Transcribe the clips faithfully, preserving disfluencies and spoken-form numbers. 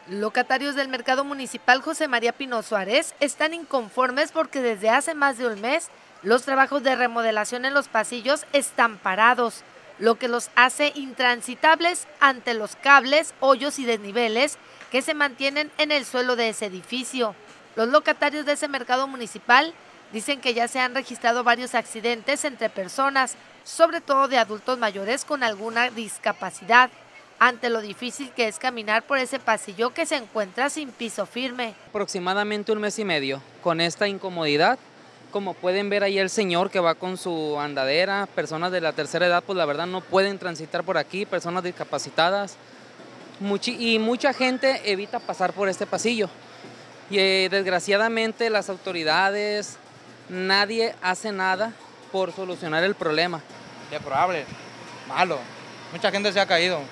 Locatarios del mercado municipal José María Pino Suárez están inconformes porque desde hace más de un mes los trabajos de remodelación en los pasillos están parados, lo que los hace intransitables ante los cables, hoyos y desniveles que se mantienen en el suelo de ese edificio. Los locatarios de ese mercado municipal dicen que ya se han registrado varios accidentes entre personas, sobre todo de adultos mayores con alguna discapacidad, ante lo difícil que es caminar por ese pasillo que se encuentra sin piso firme. Aproximadamente un mes y medio con esta incomodidad. Como pueden ver ahí el señor que va con su andadera, personas de la tercera edad pues la verdad no pueden transitar por aquí, personas discapacitadas, Muchi y mucha gente evita pasar por este pasillo. Y eh, desgraciadamente las autoridades, nadie hace nada por solucionar el problema. Deplorable, malo, mucha gente se ha caído.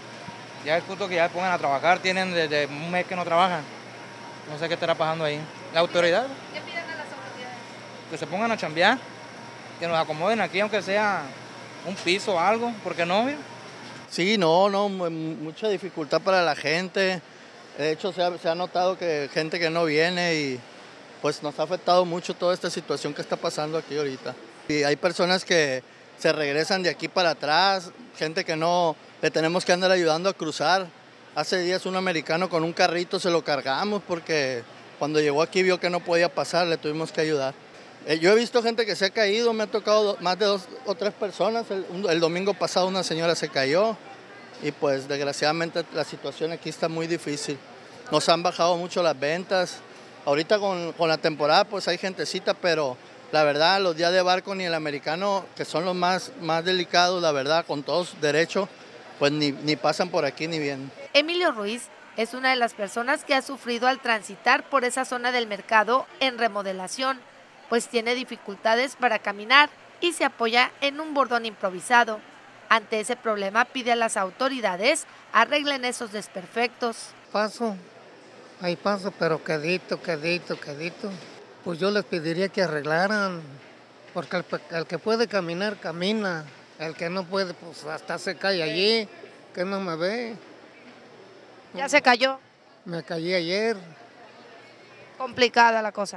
Ya es justo que ya pongan a trabajar, tienen desde un mes que no trabajan. No sé qué estará pasando ahí. ¿La autoridad? ¿Qué piden a las autoridades? Que se pongan a chambear, que nos acomoden aquí, aunque sea un piso o algo, porque no, mira. Sí, no, no, mucha dificultad para la gente. De hecho, se ha, se ha notado que gente que no viene y pues nos ha afectado mucho toda esta situación que está pasando aquí ahorita. Y hay personas que se regresan de aquí para atrás, gente que no le tenemos que andar ayudando a cruzar. Hace días un americano con un carrito se lo cargamos porque cuando llegó aquí vio que no podía pasar, le tuvimos que ayudar. Eh, yo he visto gente que se ha caído, me ha tocado do, más de dos o tres personas. El, un, el domingo pasado una señora se cayó y pues desgraciadamente la situación aquí está muy difícil. Nos han bajado mucho las ventas. Ahorita con, con la temporada pues hay gentecita, pero la verdad los días de barco ni el americano, que son los más, más delicados, la verdad, con todos derechos, pues ni, ni pasan por aquí ni bien. Emilio Ruiz es una de las personas que ha sufrido al transitar por esa zona del mercado en remodelación, pues tiene dificultades para caminar y se apoya en un bordón improvisado. Ante ese problema pide a las autoridades arreglen esos desperfectos. Paso, hay paso, pero quedito, quedito, quedito. Pues yo les pediría que arreglaran, porque el, el que puede caminar, camina. El que no puede, pues hasta se cae allí, que no me ve. ¿Ya se cayó? Me caí ayer. Complicada la cosa.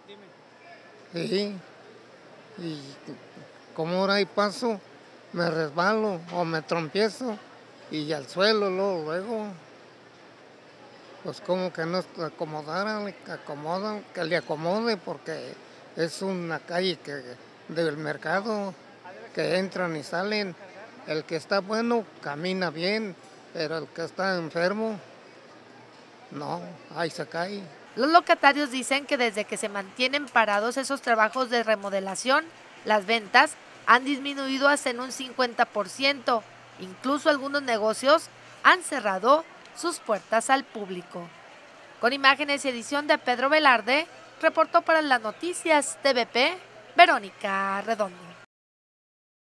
Sí, y como ahora hay paso, me resbalo o me trompiezo y al suelo luego, luego. Pues como que no acomodaran, que acomodan, que le acomode porque es una calle que, del mercado que entran y salen. El que está bueno camina bien, pero el que está enfermo, no, ahí se cae. Los locatarios dicen que desde que se mantienen parados esos trabajos de remodelación, las ventas han disminuido hasta en un cincuenta por ciento. Incluso algunos negocios han cerrado sus puertas al público. Con imágenes y edición de Pedro Velarde, reportó para las noticias T V P, Verónica Redondo.